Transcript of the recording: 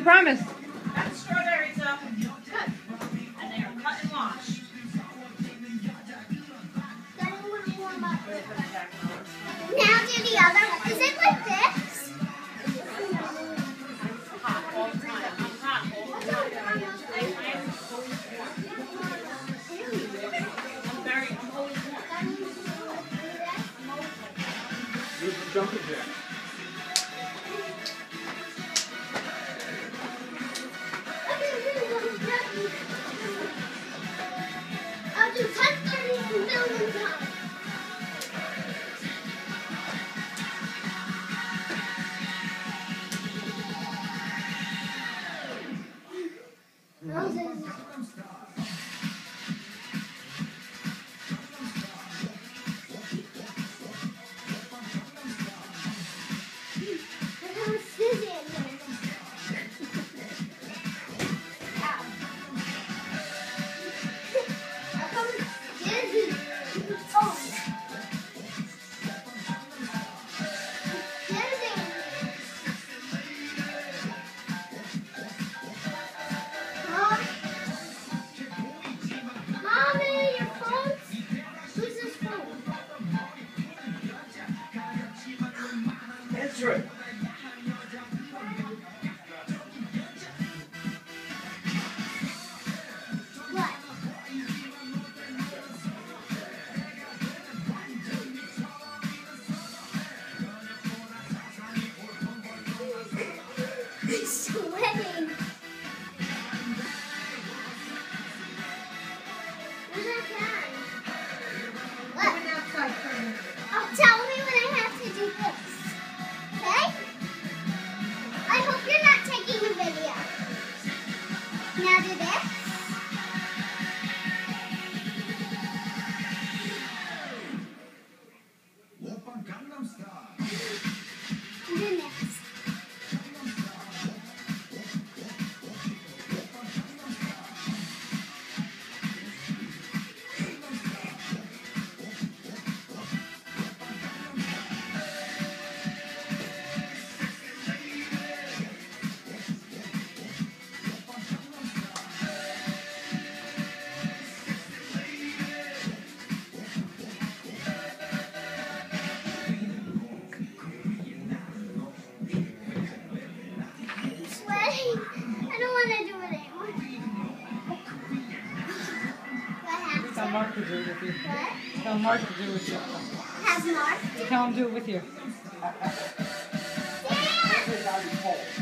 You promised. Cut the strawberries up. Good. And they are cut and washed. Now do the other one. Is it like this? Hot all the time. I'm hot all the time. I'm always warm. There's some jumping jacks. I'll do 10, 30 million times. Answer it. Sweating. Where's our can? What? Oh, tell me when I have to do this. Okay? I hope you're not taking a video. Now do this. And do next. I don't want to do it anymore. What happened? Tell Mark to do it with you. What? Tell Mark to do it with you. Have Mark do it? Tell him to do it with you. Dad! It's already cold.